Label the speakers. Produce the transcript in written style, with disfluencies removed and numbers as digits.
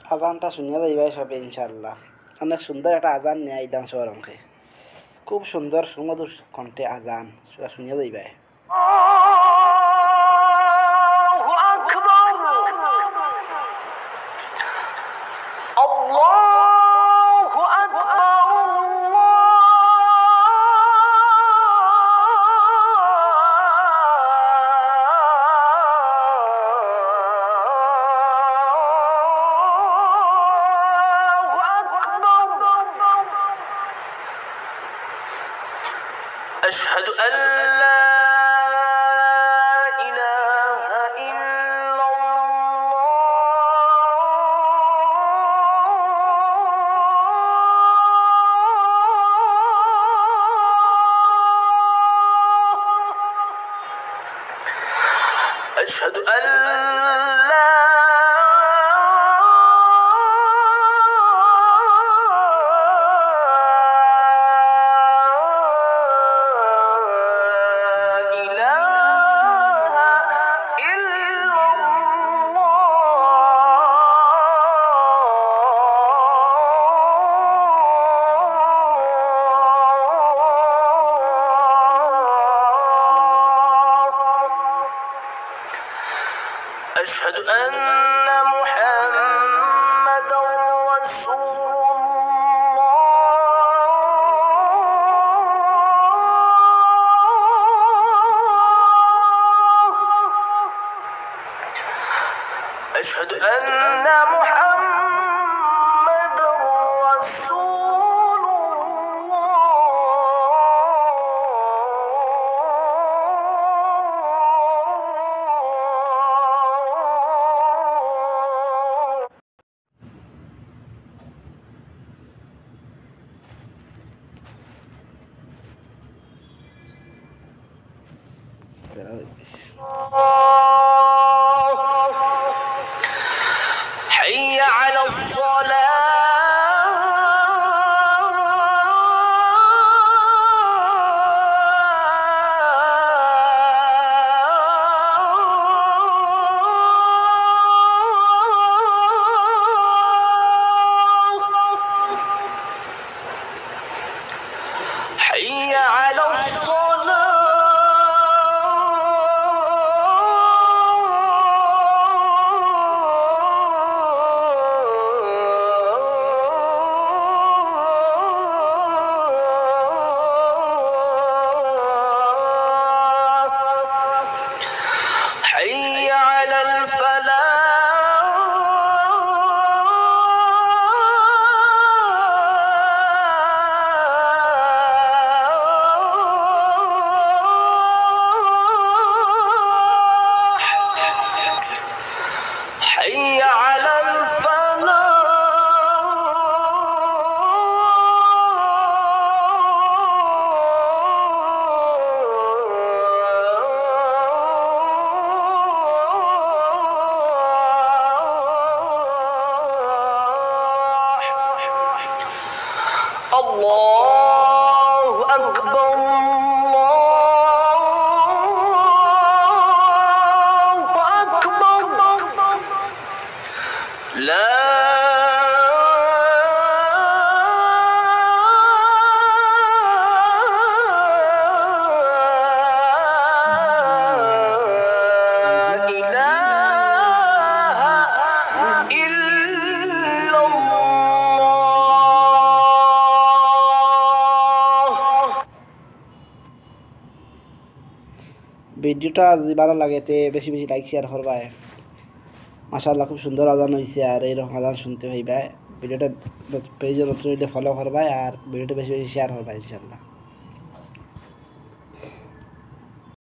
Speaker 1: আজানটা শুনিয়া যাইবাই সবে ইনশাআল্লাহ। অনেক সুন্দর একটা আজান নিয়ে আইলাম সবার অঙ্কে, খুব সুন্দর সুমধুর কণ্ঠে আজান সেটা শুনিয়া যাইবাই।
Speaker 2: أشهد أن لا إله إلا الله أشهد أن لا أشهد أن محمدا رسول الله أشهد أن محمدا رسول حي على الصلاة حي على حي على الفلاح حي على الله أكبر الله أكبر لا إله إلا الله
Speaker 1: ভিডিওটা যদি ভালো লাগে তে বেশি বেশি লাইক শেয়ার করবাই। মাশাআল্লাহ খুব সুন্দর আজান হয়েছে, আর এইরকম আজান শুনতে হইবে। ভিডিওটা পেজে নতুন হইলে ফলো করবাই, আর ভিডিওটা বেশি বেশি শেয়ার করবাই ইনশাআল্লাহ।